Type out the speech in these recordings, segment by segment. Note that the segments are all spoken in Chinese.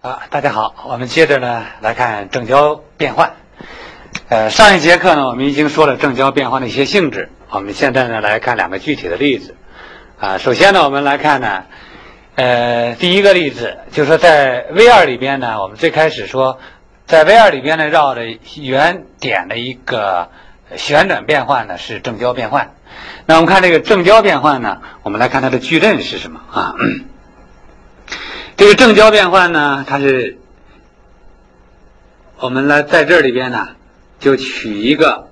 大家好，我们接着呢来看正交变换。上一节课呢我们已经说了正交变换的一些性质，我们现在呢来看两个具体的例子。首先呢我们来看呢，第一个例子就是说在 V2 里边呢，我们最开始说在 V2 里边呢绕着原点的一个旋转变换呢是正交变换。那我们看这个正交变换呢，我们来看它的矩阵是什么啊？这个正交变换呢，它是我们来在这里边呢，就取一个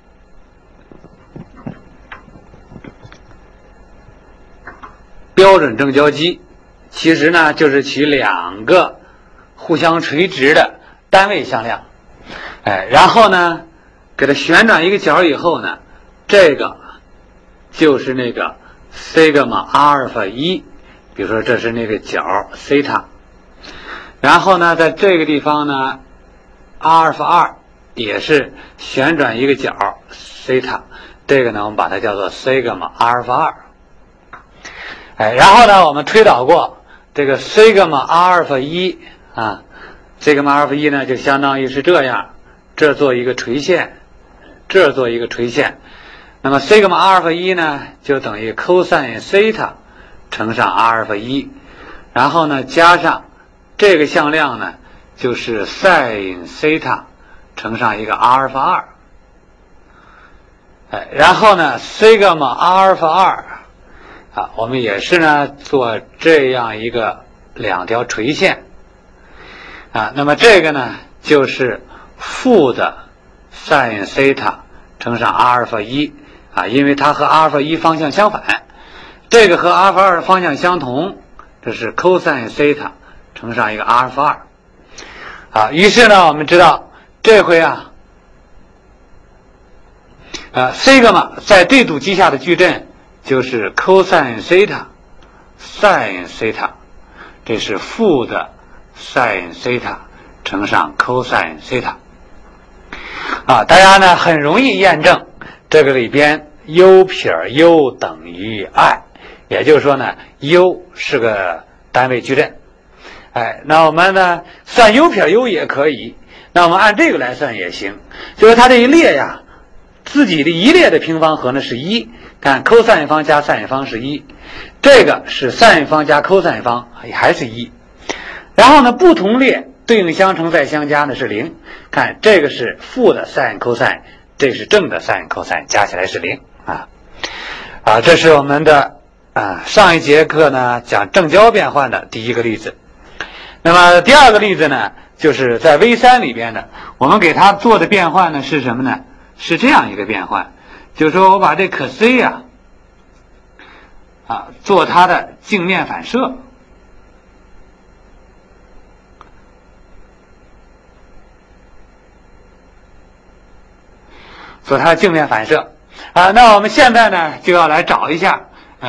标准正交积，其实呢就是取两个互相垂直的单位向量，然后呢给它旋转一个角以后呢，这个就是那个西格玛阿尔法一。比如说这是那个角西塔，然后呢在这个地方呢阿尔法二也是旋转一个角西塔，这个呢我们把它叫做西格玛阿尔法二。然后呢我们推导过这个西格玛阿尔法一啊，西格玛阿尔法一呢就相当于是这样，这做一个垂线，这做一个垂线，那么西格玛阿尔法一呢就等于 cosine 西塔乘上阿尔法一，然后呢加上这个向量呢就是 sin 西塔乘上一个阿尔法二，然后呢西格玛阿尔法二我们也是呢做这样一个两条垂线那么这个呢就是负的 sin 西塔乘上阿尔法一因为它和阿尔法一方向相反，这个和阿尔法二的方向相同，这是 cosine 西塔乘上一个阿尔法二于是呢我们知道这回西格玛在这组积下的矩阵就是 cosine 西塔 sin 西塔，这是负的 sin 西塔乘上 cosine 西塔大家呢很容易验证这个里边 u 撇 u 等于 i，也就是说呢 u 是个单位矩阵，那我们呢算 u 撇 u 也可以，那我们按这个来算也行，就是它这一列自己的一列的平方和呢是1，看 cosine 方加 sin 方是1，这个是 sin 方加 cosine 方还是1，然后呢不同列对应相乘再相加呢是0，看这个是负的 sin cosine， 这是正的 sin cosine， 加起来是0这是我们的上一节课呢讲正交变换的第一个例子。那么第二个例子呢就是在 V3 里边的，我们给它做的变换呢是什么呢？是这样一个变换，就是说我把这可 C 做它的镜面反射，做它的镜面反射那我们现在呢就要来找一下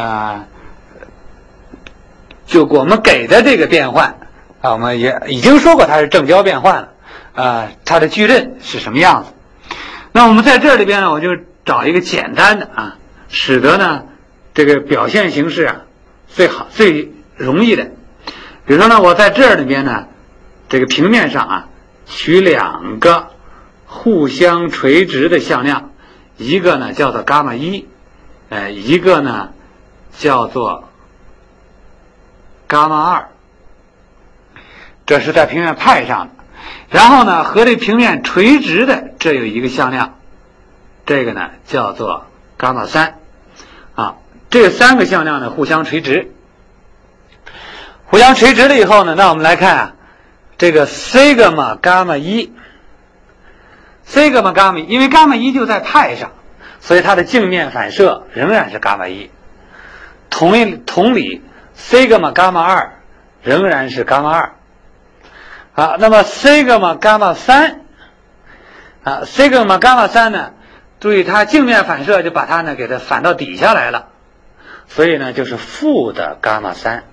就我们给的这个变换我们也已经说过它是正交变换了它的矩阵是什么样子。那我们在这里边呢我就找一个简单的使得呢这个表现形式最好最容易的，比如说呢我在这里边呢这个平面上取两个互相垂直的向量，一个呢叫做伽马一一个呢叫做伽马二，这是在平面派上的，然后呢和这平面垂直的这有一个向量，这个呢叫做伽马三这三个向量呢互相垂直了以后呢，那我们来看这个西格玛伽马一，西格玛伽马一，因为伽马一就在派上，所以它的镜面反射仍然是伽马一。同理西格玛伽马二仍然是伽马二那么西格玛伽马三西格玛伽马三呢，注意它镜面反射就把它呢给它反到底下来了，所以呢就是负的伽马三。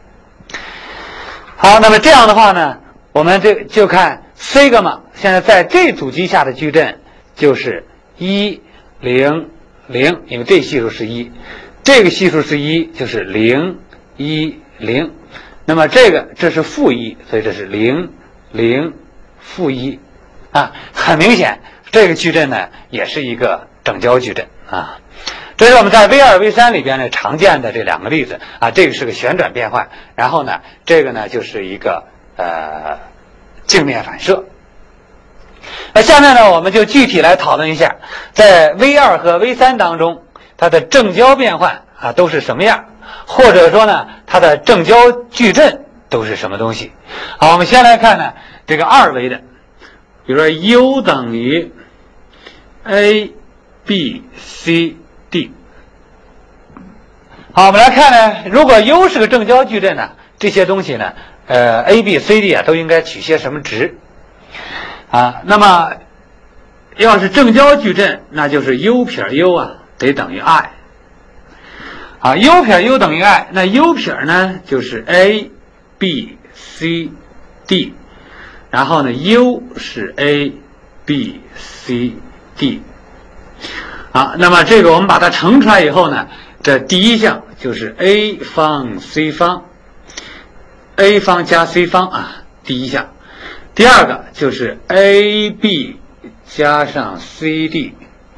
好，那么这样的话呢我们就看西格玛现在在这组积下的矩阵就是1 0 0，因为这系数是1，这个系数是1，就是0 1 0， 那么这是负1，所以这是0 0负1啊。很明显，这个矩阵呢也是一个正交矩阵啊。这是我们在 V2、V3 里边呢常见的这2个例子啊。这个是个旋转变换，然后呢，这个呢就是一个镜面反射。那下面呢，我们就具体来讨论一下，在 V2 和 V3 当中，它的正交变换啊都是什么样，或者说呢，它的正交矩阵都是什么东西。好，我们先来看呢这个2维的，比如说 U 等于 A、B、C、D。好，我们来看呢，如果 U 是个正交矩阵呢，这些东西呢，A、B、C、D 啊都应该取些什么值啊？那么要是正交矩阵，那就是 U 撇 U 啊得等于 I 啊 ，U 撇 U 等于 I， 那 U 撇呢就是 A、B、C、D， 然后呢 U 是 A、B、C、D 啊，那么这个我们把它乘出来以后呢，这第一项就是 A 方 C 方 ，A 方加 C 方啊，第一项。第二个就是 AB 加上 CD，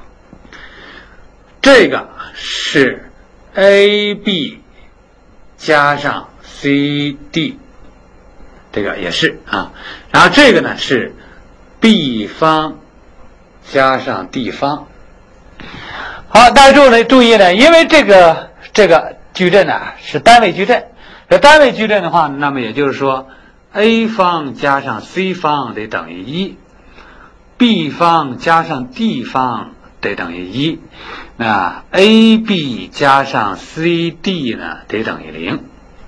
这个是 AB 加上 CD， 这个也是啊。然后这个呢是 B 方加上 D 方。好，大家注意呢，因为这个矩阵呢是单位矩阵，这单位矩阵的话，那么也就是说 A 方加上 C 方得等于1，B 方加上 D 方得等于1，那 AB 加上 CD 呢得等于0。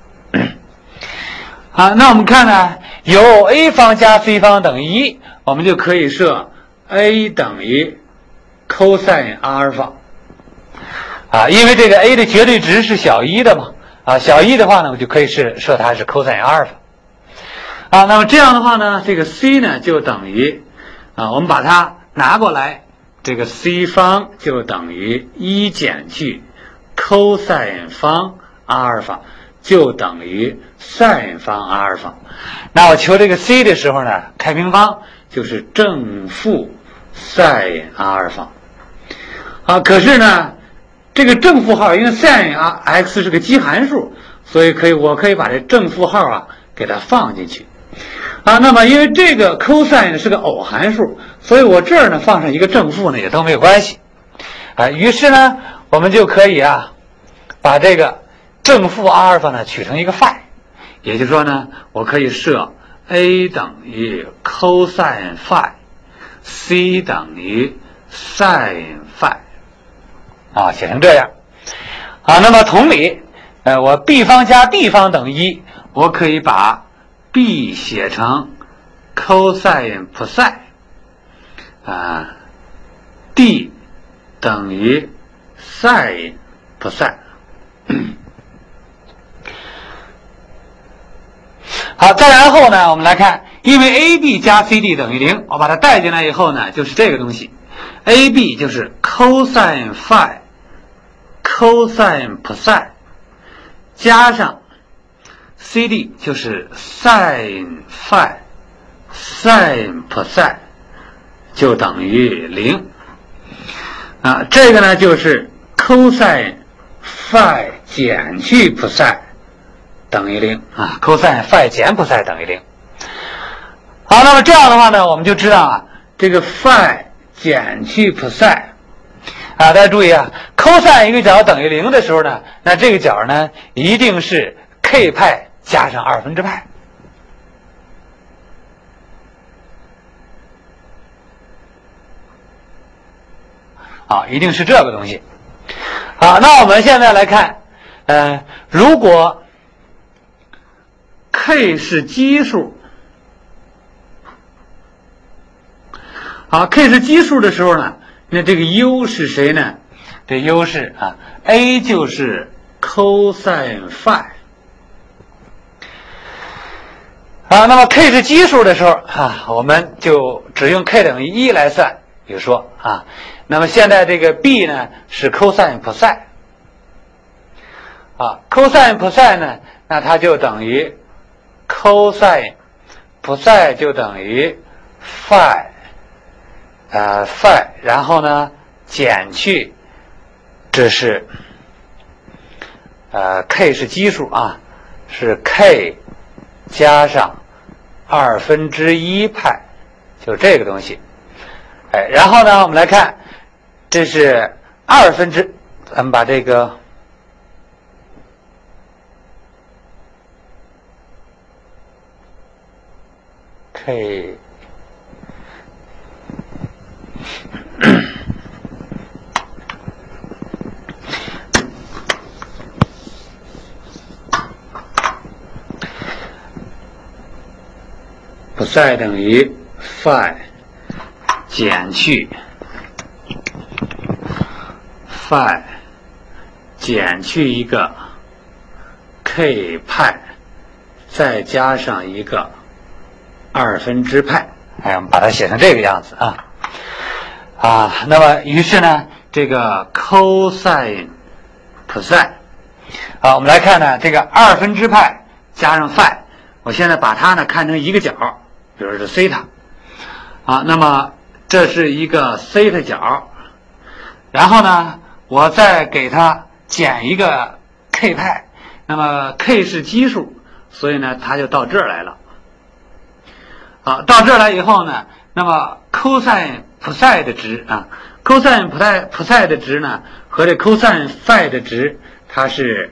好，那我们看呢，有 A 方加 C 方等于1，我们就可以设 A 等于 cosine 阿尔法啊，因为这个 A 的绝对值是小1的嘛啊，小1的话呢，我就可以设它是 cosine 阿尔法啊。那么这样的话呢，这个 C 呢就等于啊，我们把它拿过来，这个 C 方就等于1减去 cosine 方阿尔法就等于 sin 方阿尔法。那我求这个 C 的时候呢，开平方就是正负 sin 阿尔法。啊，可是呢，这个正负号因为 sin x 是个奇函数，所以我可以把这正负号啊给它放进去。啊，那么因为这个 cosine 是个偶函数，所以我这儿呢放上一个正负呢也都没有关系。啊，于是呢我们就可以啊把这个正负阿尔法呢取成一个 phi， 也就是说呢我可以设 A 等于 cosine phi， C 等于 sin phi。啊，写成这样。啊，那么同理，我 B 方加 D 方等于1，我可以把 B 写成 cosine psi， 啊 ，D 等于 sin psi。好，再然后呢，我们来看，因为 AB 加 CD 等于0，我把它带进来以后呢，就是这个东西。AB 就是 cosine phi cosine psi 加上 CD 就是 sin phi sin psi 就等于0啊，这个呢就是 cosine phi 减去 psi 等于0啊 cosine phi 减 psi 等于0。好，那么这样的话呢，我们就知道啊，这个 phi 减去 psi 啊，大家注意啊 ，cosine 一个角等于0的时候呢，那这个角呢一定是 k 派加上2/2派。啊，一定是这个东西。好，那我们现在来看，如果 k 是奇数。好 ，k 是奇数的时候呢，那这个 u 是谁呢？这 u 是啊 ，a 就是 cosine phi。啊，那么 k 是奇数的时候啊，我们就只用 k 等于1来算。比如说啊，那么现在这个 b 呢是 cosine psi。啊 ，cosine psi 呢，那它就等于 cosine psi 就等于 phi， 然后呢减去，这是k 是基数啊，是 k 加上1/2派，就这个东西。然后呢我们来看，这是咱们把这个k psi 等于 phi 减去 phi 减去一个 k 派，再加上一个2/派，我们把它写成这个样子那么于是呢，这个 cosine psi， 我们来看呢，这个2/派加上 phi， 我现在把它呢看成一个角，比如是西塔那么这是一个西塔角，然后呢我再给它减一个 k 派，那么 k 是基数，所以呢它就到这儿来了。到这儿来以后呢，那么 cosine psi 的值cosine psi 的值呢和这 cosine phi 的值它是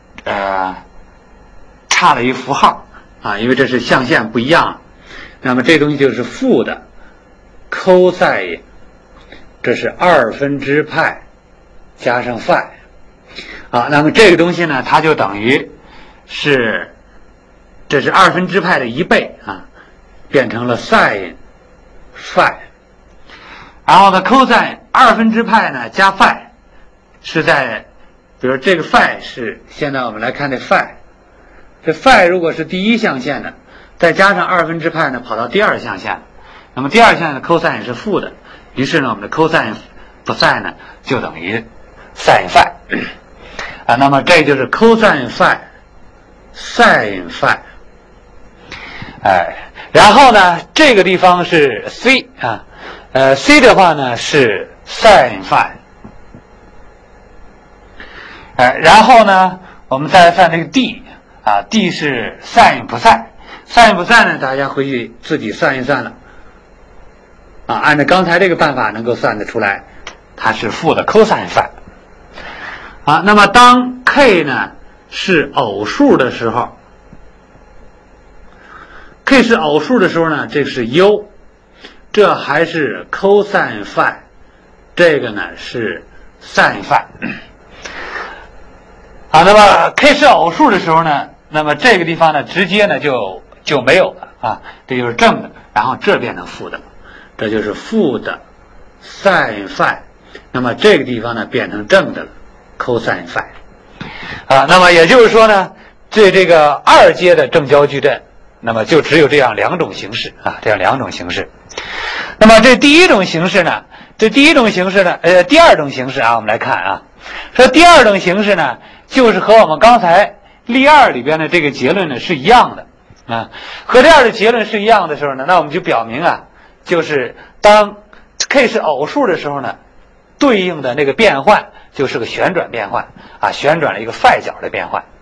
差了一符号因为这是象限不一样，那么这东西就是负的 cosine， 这是2/派加上 phi 那么这个东西呢它就等于是这是2/派的1倍变成了 sin phi， 然后呢 cosine 2/派呢加 phi 是在，比如这个 phi 是，现在我们来看这 phi， 这 phi 如果是第一象限的，再加上2/派呢跑到第二象限，那么第二象限的 cosine 是负的，于是呢我们的 cosine psi 呢就等于 sin phi 那么这就是 cosine phi sin phi， 然后呢这个地方是 c c 的话呢是 sin phi， 然后呢我们再来算这个 d d 是 sin psi sin psi 呢大家回去自己算一算了按照刚才这个办法能够算得出来，它是负的 cosine phi。那么当 k 呢是偶数的时候 ，k 是偶数的时候呢，这是 u， 这还是 cosine phi， 这个呢是 sin phi。那么 k 是偶数的时候呢，那么这个地方呢直接呢就没有了这就是正的，然后这变成负的，这就是负的 sin phi， 那么这个地方呢变成正的了 cosine phi。那么也就是说呢，这个二阶的正交矩阵，那么就只有这样两种形式这样两种形式。那么这第二种形式呢，我们来看说第二种形式呢，就是和我们刚才例二里边的这个结论呢是一样的和例二的结论是一样的时候呢，那我们就表明就是当 k 是偶数的时候呢，对应的那个变换就是个旋转变换旋转了一个 phi 角的变换。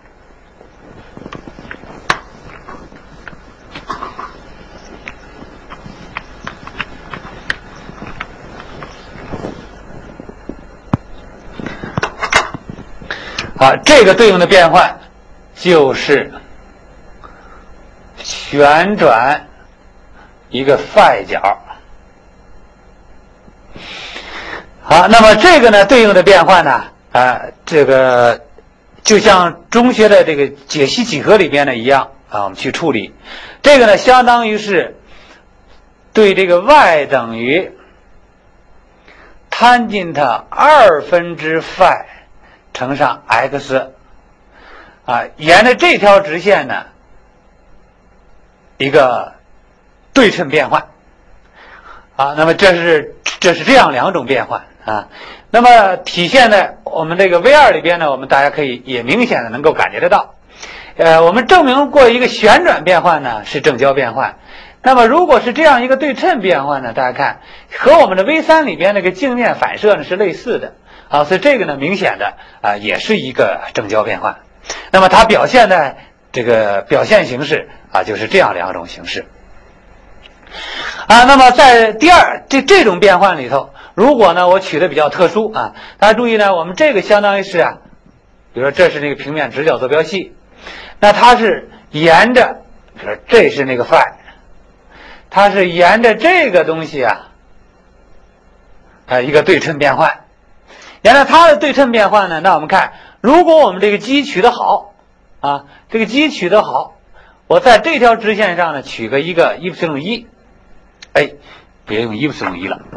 这个对应的变换就是旋转一个 phi 角。那么这个呢对应的变换呢这个就像中学的这个解析几何里边的一样我们去处理这个呢，相当于是对这个 y 等于 tangent 2/phi 乘上 x 沿着这条直线呢一个对称变换那么这是这样两种变换那么体现在我们这个 V2里边呢，我们大家可以也明显的能够感觉得到我们证明过一个旋转变换呢是正交变换。那么如果是这样一个对称变换呢，大家看和我们的 V3 里边那个镜面反射呢是类似的啊，所以这个呢明显的也是一个正交变换。那么它表现的这个表现形式就是这样两种形式那么在第二这种变换里头，如果呢我取的比较特殊大家注意呢，我们这个相当于是比如说这是那个平面直角坐标系，那它是沿着，比如说这是那个 phi， 它是沿着这个东西一个对称变换。沿着它的对称变换呢，那我们看，如果我们这个基取得好这个基取得好，我在这条直线上呢取个一个 ε1， 别用 ε1 了，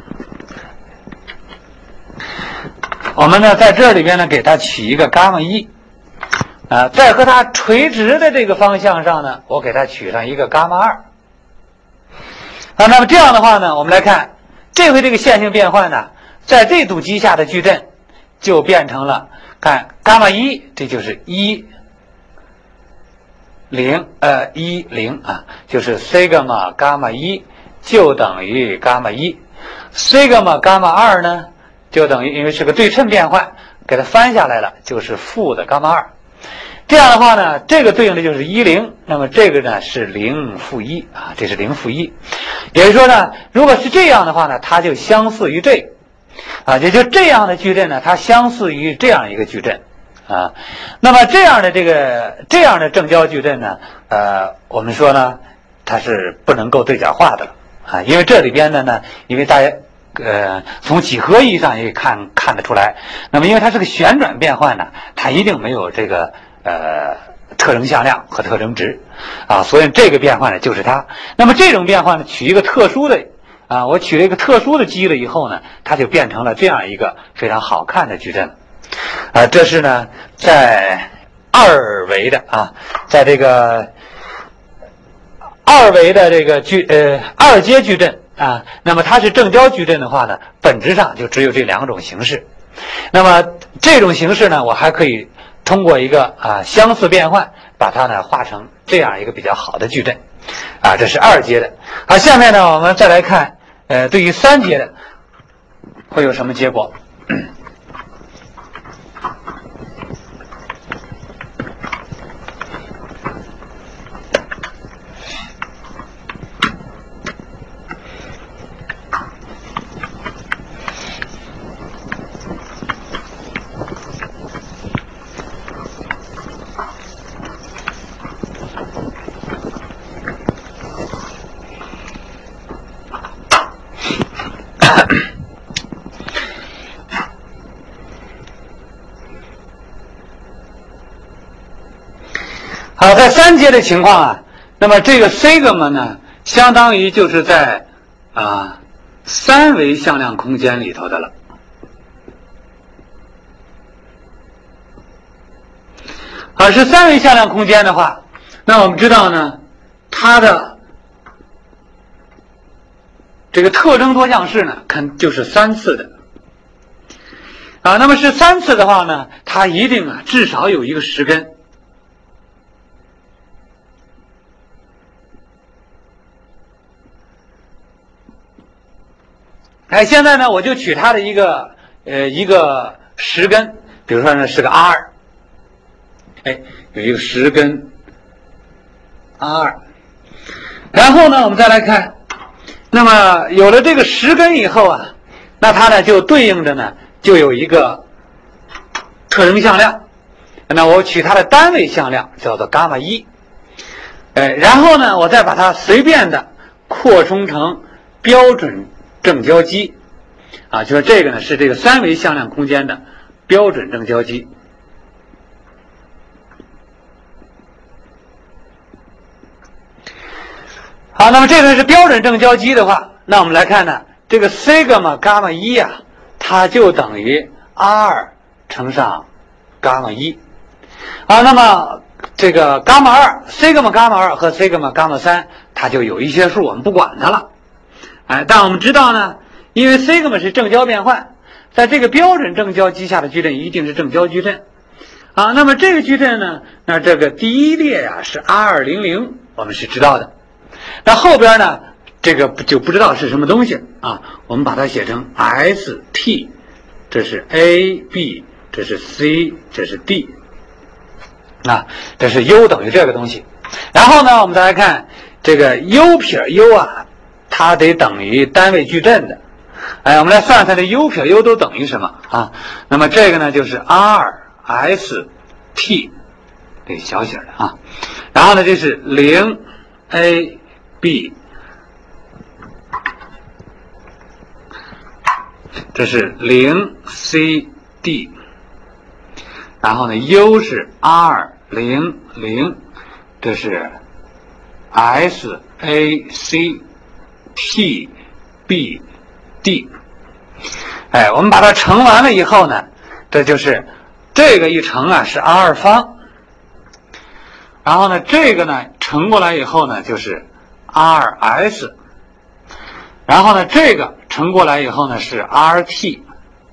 我们呢在这里边呢给它取一个伽马1在和它垂直的这个方向上呢，我给它取上一个伽马2那么这样的话呢，我们来看这回这个线性变换呢，在这堵基下的矩阵就变成了，看伽马1，这就是10就是 sigma 伽马1就等于伽马1 sigma 伽马2呢就等于，因为是个对称变换，给它翻下来了就是负的伽马2。这样的话呢，这个对应的就是10，那么这个呢是0负1这是0负1。也就是说呢，如果是这样的话呢，它就相似于这个也就这样的矩阵呢，它相似于这样一个矩阵那么这样的正交矩阵呢我们说呢它是不能够对角化的了因为这里边的呢，因为大家从几何意义上也看得出来，那么因为它是个旋转变换呢，它一定没有这个特征向量和特征值所以这个变换呢就是它。那么这种变换呢，取一个特殊的我取了一个特殊的基了以后呢，它就变成了这样一个非常好看的矩阵这是呢在二维的在这个二维的这个二阶矩阵那么它是正交矩阵的话呢，本质上就只有这两种形式。那么这种形式呢，我还可以通过一个相似变换，把它呢画成这样一个比较好的矩阵这是二阶的下面呢我们再来看对于三阶的会有什么结果好，在三阶的情况那么这个 sigma 呢，相当于就是在三维向量空间里头的了。是三维向量空间的话，那我们知道呢，它的这个特征多项式呢，就是3次的那么是3次的话呢，它一定至少有一个实根。现在呢，我就取它的一个实根，比如说呢是个 R2，有一个实根 R2，然后呢，我们再来看，那么有了这个实根以后那它呢就对应着呢就有一个特征向量，那我取它的单位向量叫做伽马1，然后呢，我再把它随便的扩充成标准正交积就是这个呢是这个三维向量空间的标准正交积。好，那么这个是标准正交积的话，那我们来看呢，这个 sigma 伽马1它就等于 R2 乘上伽马1那么这个伽马2 sigma 伽马2和 sigma 伽马3它就有一些数我们不管它了但我们知道呢，因为 sigma 是正交变换，在这个标准正交积下的矩阵一定是正交矩阵啊，那么这个矩阵呢，那这个第一列呀是 R200，我们是知道的。那后边呢，这个就不知道是什么东西啊，我们把它写成 ST， 这是 A、B， 这是 C， 这是 D， 啊，这是 U 等于这个东西。然后呢，我们再来看这个 U 撇 U 啊，它得等于单位矩阵的。哎，我们来算算这 U 撇 U 都等于什么啊？那么这个呢就是 RST， 这小写的啊。然后呢，这是0AB， 这是0CD， 然后呢 U 是 200， 这是 SACTBD。哎，我们把它乘完了以后呢，这就是这个一乘啊是 R 方，然后呢这个呢乘过来以后呢就是 RS， 然后呢这个乘过来以后呢是 RT，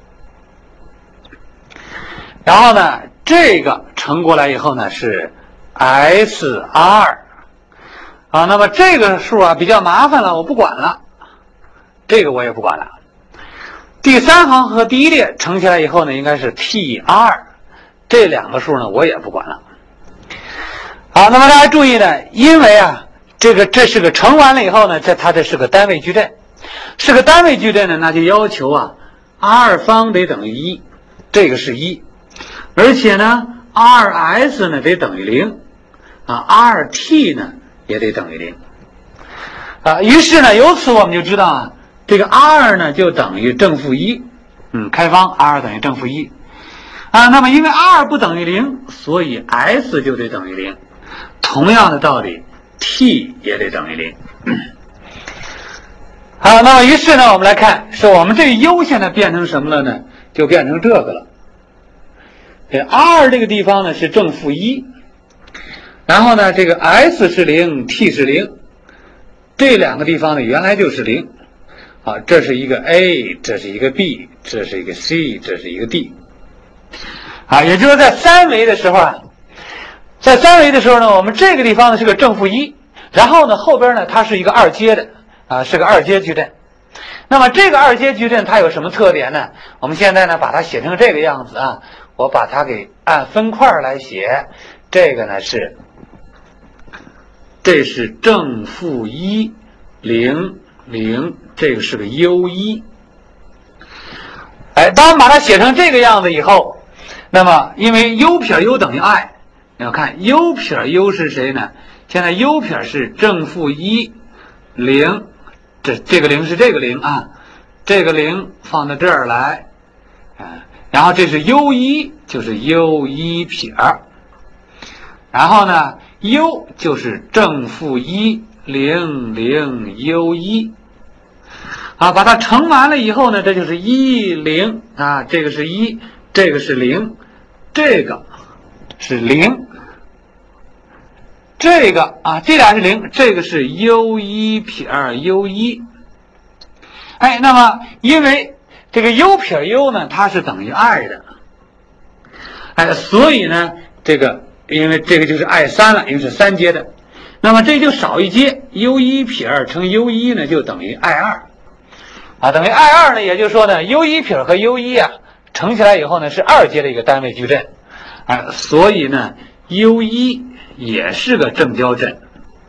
然后呢这个乘过来以后呢是 SR， 啊，那么这个数啊比较麻烦了，我不管了，这个我也不管了。第三行和第一列乘起来以后呢，应该是 TR， 这两个数呢我也不管了。好，那么大家注意呢，因为啊这是个乘完了以后呢，它这是个单位矩阵，是个单位矩阵呢，那就要求啊 R 方得等于1，这个是1，而且呢 RS 呢得等于0，啊 RT 呢也得等于0，啊，于是呢由此我们就知道啊，这个 R 呢就等于正负1，开方 R 等于正负1，啊，那么因为 R 不等于0，所以 S 就得等于0，同样的道理 T 也得等于0。好，那么于是呢我们来看，是我们这个 U 现在变成什么了呢？就变成这个了。这 R 这个地方呢是正负1，然后呢这个 S 是0 T 是0，这两个地方呢原来就是0。啊，这是一个 A， 这是一个 B， 这是一个 C， 这是一个 D。啊，也就是说在三维的时候啊，在三维的时候呢，我们这个地方呢是个正负1，然后呢后边呢它是一个二阶的啊，是个二阶矩阵。那么这个二阶矩阵它有什么特点呢？我们现在呢把它写成这个样子啊，我把它给按分块来写。这个呢这是正负1 0 0，这个是个 U1。哎，当我们把它写成这个样子以后，那么因为 U 撇 U 等于 I， 你要看 U 撇 U 是谁呢？现在 U 撇是正负1 0，这个0是这个0啊，这个0放到这儿来，然后这是 U1， 就是 U1 撇，然后呢 U 就是正负1 0 0 U1。啊，把它乘完了以后呢，这就是10啊，这个是1，这个是0，这个是0，这个啊，这俩是0，这个是 U1 撇 U1。哎，那么因为这个 U 撇 U 呢，它是等于 I 的，哎，所以呢，因为这个就是 I3了，因为是三阶的，那么这就少一阶 ，U1 撇2乘 U1 呢就等于 I2。啊，等于 I2呢，也就是说呢 ，U1 撇和 U1啊乘起来以后呢是二阶的一个单位矩阵，啊，所以呢 U1也是个正交阵。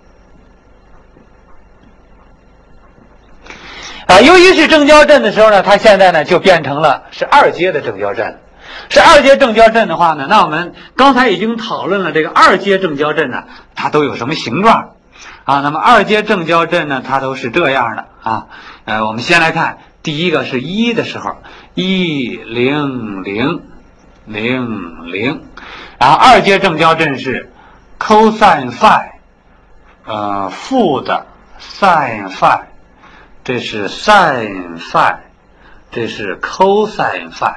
啊 ，U1是正交阵的时候呢，它现在呢就变成了是二阶的正交阵。是二阶正交阵的话呢，那我们刚才已经讨论了这个二阶正交阵呢，它都有什么形状？啊，那么二阶正交阵呢，它都是这样的啊。我们先来看第一个是1的时候，1 0 0 0 0，然后二阶正交阵是 cosine phi， 负的 sin phi， 这是 sin phi， 这是 cosine phi。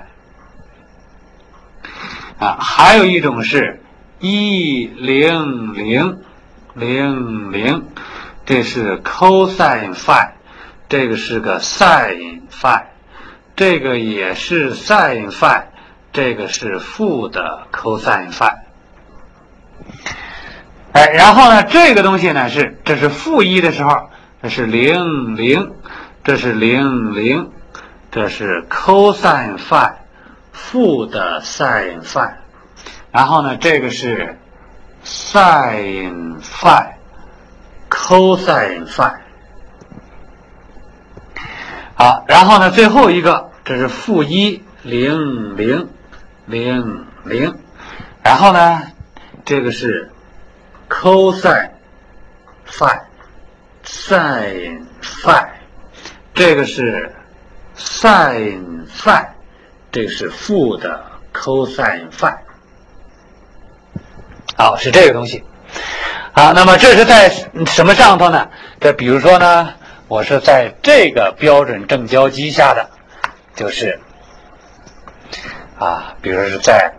啊，还有一种是1 0 0 0 0， 这是 cosine phi， 这个是个 sin phi， 这个也是 sin phi， 这个是负的 cosine phi。哎，然后呢，这个东西呢这是负1的时候，这是0 0，这是0 0，这是 cosine phi 负的 sin phi， 然后呢，这个是 sin phi cosine phi。好，然后呢，最后一个这是负1 0 0 0 0，然后呢，这个是 cosine phi sin phi， 这个是 sin phi， 这个是负的 cosine phi。好，是这个东西。好，那么这是在什么上头呢？这比如说呢，我是在这个标准正交积下的，就是比如说是在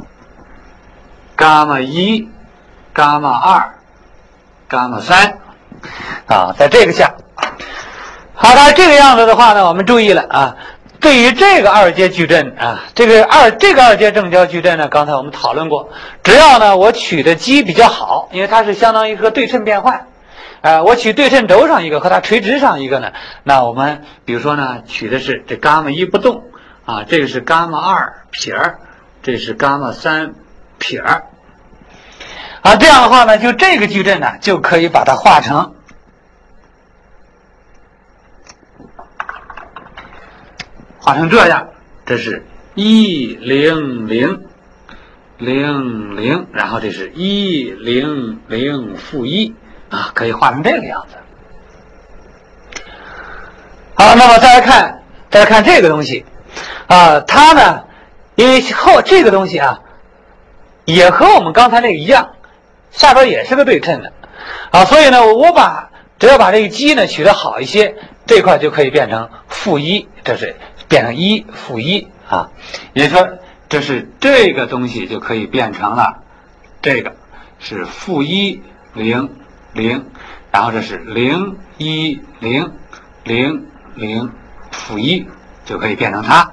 伽马1、伽马2、伽马3在这个下。好，它这个样子的话呢，我们注意了对于这个二阶矩阵这个二阶正交矩阵呢，刚才我们讨论过，只要呢我取的积比较好，因为它是相当于一个对称变换，我取对称轴上一个和它垂直上一个呢，那我们比如说呢，取的是这伽马1不动这个是伽马2撇，这是伽马3撇这样的话呢，就这个矩阵呢就可以把它画成这样，这是1 0 0 0 0，然后这是1 0 0负1可以画成这个样子。好，那么再来看这个东西它呢，因为这个东西也和我们刚才那个一样，下边也是个对称的所以呢，只要把这个积呢取得好一些，这块就可以变成负1，这是变成1负1也就是说，这是这个东西就可以变成了这个是负1 0 0，然后这是0 1 0 0 0负1，就可以变成它。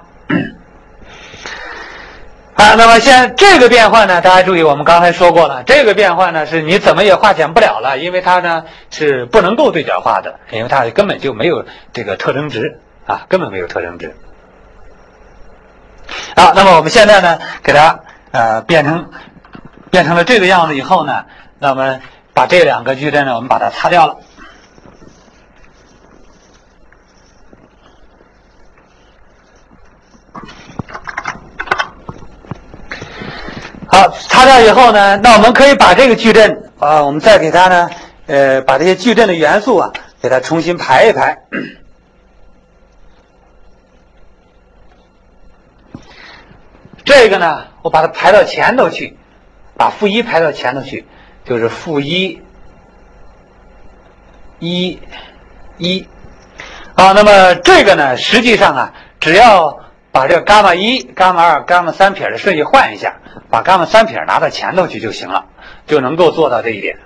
那么现在这个变换呢，大家注意，我们刚才说过了，这个变换呢是你怎么也化简不了了，因为它呢是不能够对角化的，因为它根本就没有这个特征值根本没有特征值。好，那么我们现在呢给它变成了这个样子以后呢，那么把这两个矩阵呢我们把它擦掉了。好，擦掉以后呢，那我们可以把这个矩阵我们再给它呢把这些矩阵的元素给它重新排一排。这个呢我把它排到前头去，把负1排到前头去，就是负1 1 1那么这个呢实际上只要把这个伽马1、伽马2、伽马3撇的顺序换一下，把伽马3撇拿到前头去就行了，就能够做到这一点。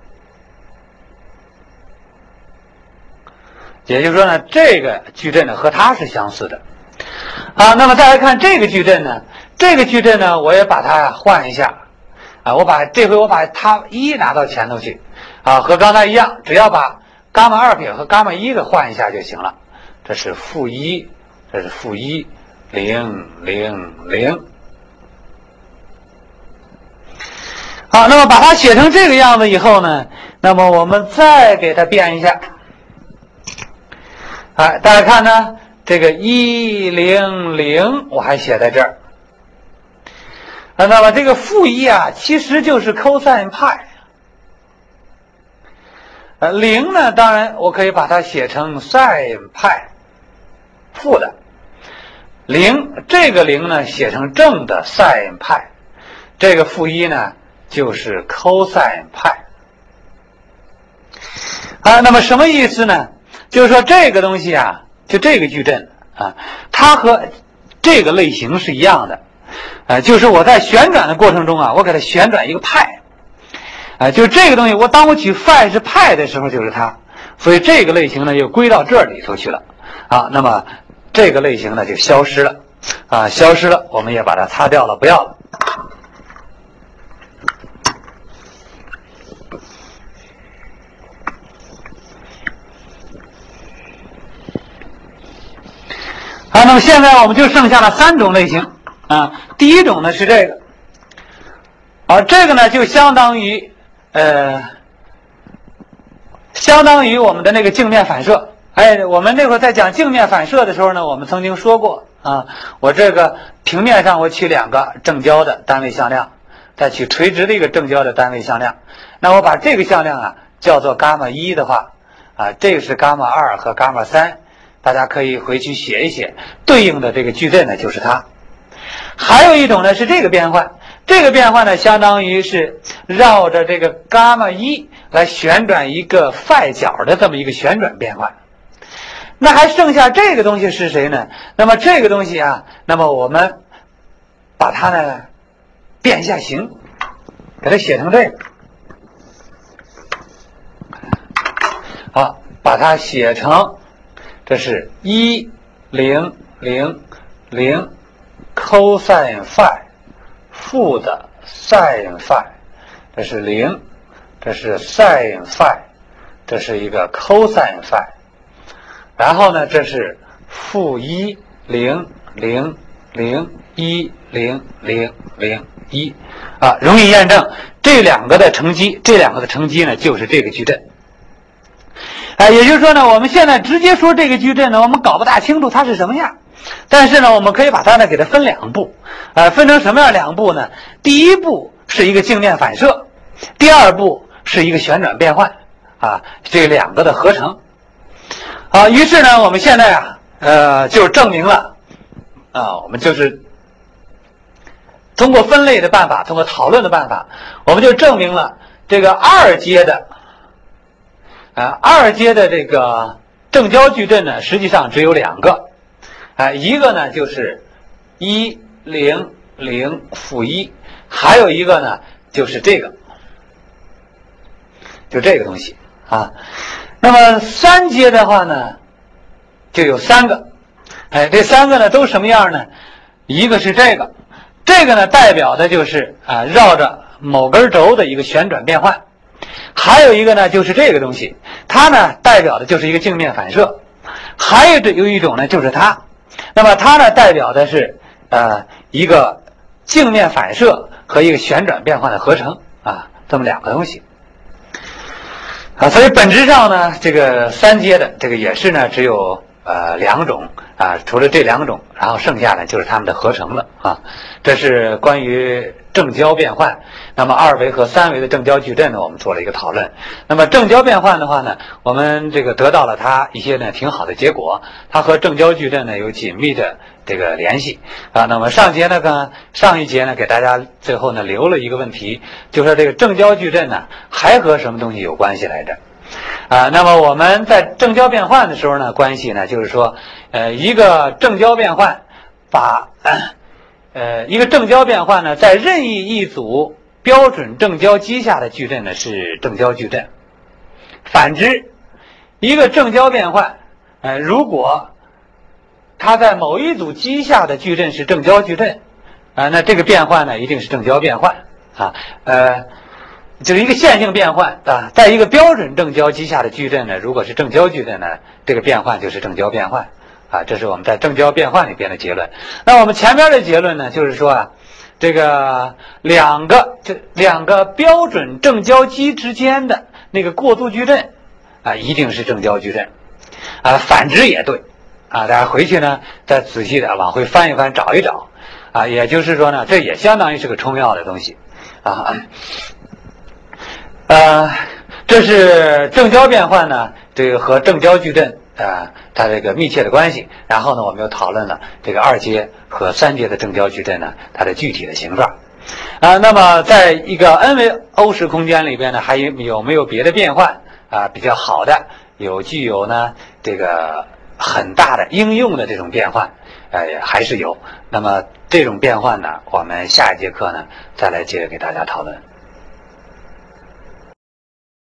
也就是说呢，这个矩阵呢和它是相似的。好，那么再来看这个矩阵呢，这个矩阵呢我也把它换一下这回我把它1拿到前头去和刚才一样，只要把伽马2撇和伽马1给换一下就行了。这是负1，这是负1 0 0 0。好，那么把它写成这个样子以后呢，那么我们再给它变一下。大家看呢，这个1 0 0我还写在这儿。那么这个负1其实就是 cosine派。0呢，当然我可以把它写成 sin 派负的。这个0呢写成正的 sin 派，这个负1呢就是 cosine 派。那么什么意思呢？就是说这个东西就这个矩阵它和这个类型是一样的，就是我在旋转的过程中我给它旋转一个派，就是这个东西，当我取 phi 是派的时候就是它，所以这个类型呢又归到这里头去了那么这个类型呢就消失了消失了，我们也把它擦掉了，不要了。好，那么现在我们就剩下了3种类型第一种呢是这个，这个呢就相当于我们的那个镜面反射。我们那会儿在讲镜面反射的时候呢，我们曾经说过我这个平面上我取2个正交的单位向量，再取垂直的一个正交的单位向量，那我把这个向量叫做伽马1的话这个是伽马2和伽马3，大家可以回去写一写，对应的这个矩阵呢就是它。还有一种呢是这个变换，这个变换呢相当于是绕着这个伽马1来旋转一个phi角的这么一个旋转变换。那还剩下这个东西是谁呢？那么这个东西那么我们把它呢变一下形，给它写成这个。好，把它写成这是1000 cosine phi 负的 sin phi， 这是0，这是 sin phi， 这是一个 cosine phi， 然后呢这是负100 10001容易验证这2个的乘积，呢就是这个矩阵。也就是说呢，我们现在直接说这个矩阵呢，我们搞不大清楚它是什么样，但是呢，我们可以把它呢给它分2步，分成什么样2步呢？第一步是一个镜面反射，第2步是一个旋转变换，这2个的合成。于是呢，我们现在就证明了，我们就是通过分类的办法，通过讨论的办法，我们就证明了这个2阶的这个正交矩阵呢，实际上只有2个，一个呢就是100-1，还有一个呢就是这个，就这个东西那么3阶的话呢，就有3个，这3个呢都什么样呢？一个是这个呢代表的就是绕着某根轴的一个旋转变换。还有一个呢就是这个东西，它呢代表的就是一个镜面反射，还有一种呢就是它，那么它呢代表的是一个镜面反射和一个旋转变换的合成这么2个东西所以本质上呢这个3阶的这个也是呢只有2种除了这2种，然后剩下呢就是它们的合成了这是关于正交变换。那么2维和3维的正交矩阵呢，我们做了一个讨论。那么正交变换的话呢，我们这个得到了它一些呢挺好的结果，它和正交矩阵呢有紧密的这个联系那么上一节呢给大家最后呢留了一个问题，就说这个正交矩阵呢还和什么东西有关系来着？那么我们在正交变换的时候呢，关系呢就是说一个正交变换呢在任意一组标准正交积下的矩阵呢是正交矩阵。反之，一个正交变换如果它在某一组积下的矩阵是正交矩阵那这个变换呢一定是正交变换就是一个线性变换在一个标准正交积下的矩阵呢，如果是正交矩阵呢，这个变换就是正交变换这是我们在正交变换里边的结论。那我们前边的结论呢，就是说这个两个标准正交积之间的那个过渡矩阵一定是正交矩阵反之也对大家回去呢再仔细的往回翻一翻找一找也就是说呢，这也相当于是个重要的东西这是正交变换呢这个和正交矩阵它这个密切的关系。然后呢我们又讨论了这个2阶和3阶的正交矩阵呢它的具体的形状那么在一个 n 维欧式空间里边呢，还有没有别的变换比较好的具有呢这个很大的应用的这种变换还是有。那么这种变换呢，我们下一节课呢再来接着给大家讨论。